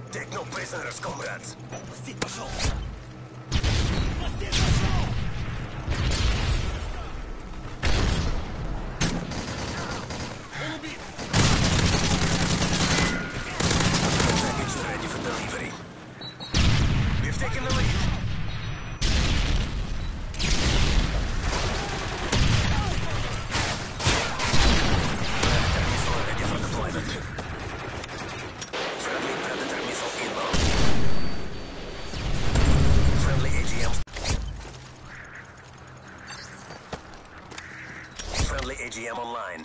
Take no prisoners, comrades. Пластик пошел! Пластик пошел! Он убит! Package ready for delivery. We've taken the lead. Missile ready for deployment. Friendly Predator missile inbound. Friendly AGM. Friendly AGM online.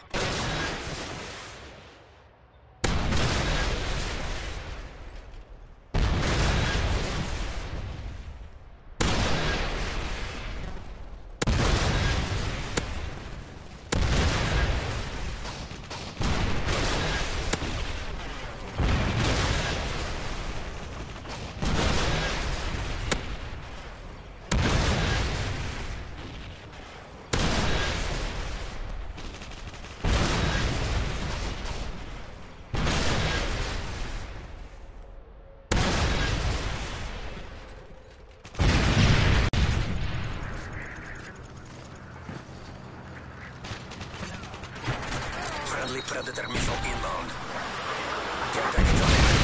Friendly Predator missile inbound. Care package on it.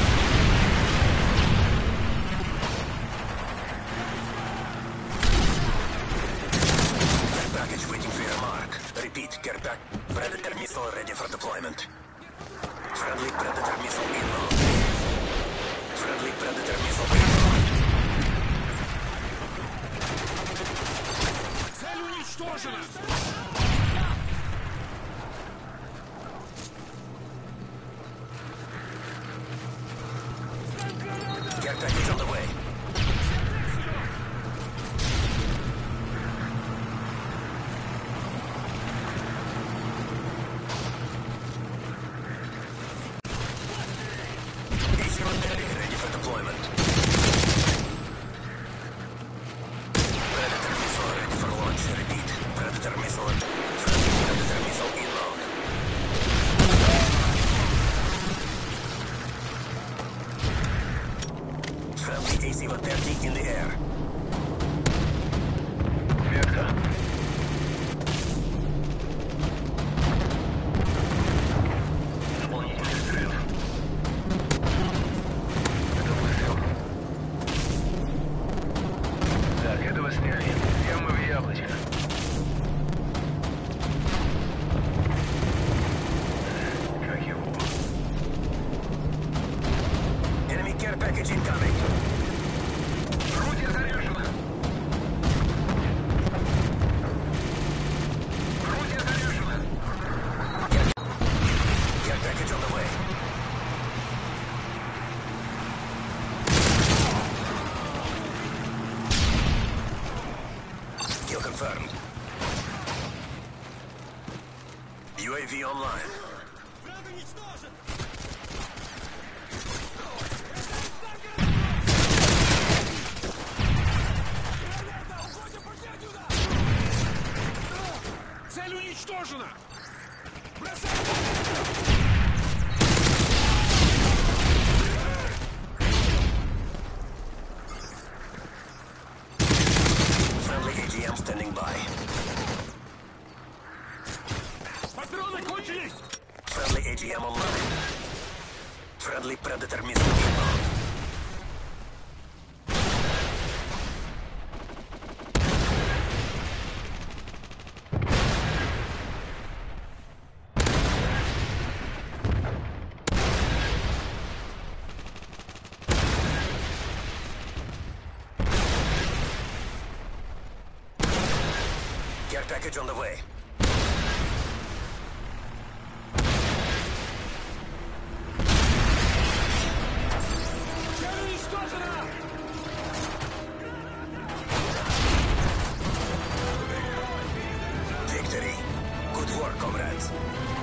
Care package waiting for your mark. Repeat, care pack. Predator missile ready for deployment. Friendly Predator missile inbound. Friendly Predator missile inbound. Цель уничтожена! Care package on the way. AC-130 ready for deployment. Predator missile ready for launch. Repeat. Predator missile. Friendly Predator missile inbound. Friendly AC-130 in the air. Вектор. Дополнительный взрыв. Это выстрел. Так, этого сняли. Где мы в яблочко? Как его? Enemy care package incoming. Орудие заряжено. Орудие заряжено. Care package on the way. Kill confirmed. UAV online. Враг уничтожен! Цель уничтожена! Бросай! Friendly AGM standing by. Патроны кончились! Friendly AGM online. Friendly Predator missile inbound. Care package on the way. Цель уничтожена! Victory. Good work, comrades.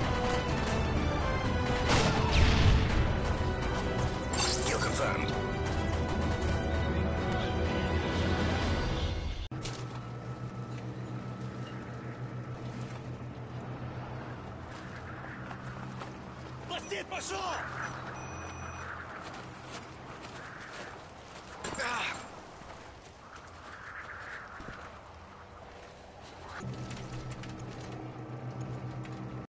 Kill confirmed. Пластик пошел!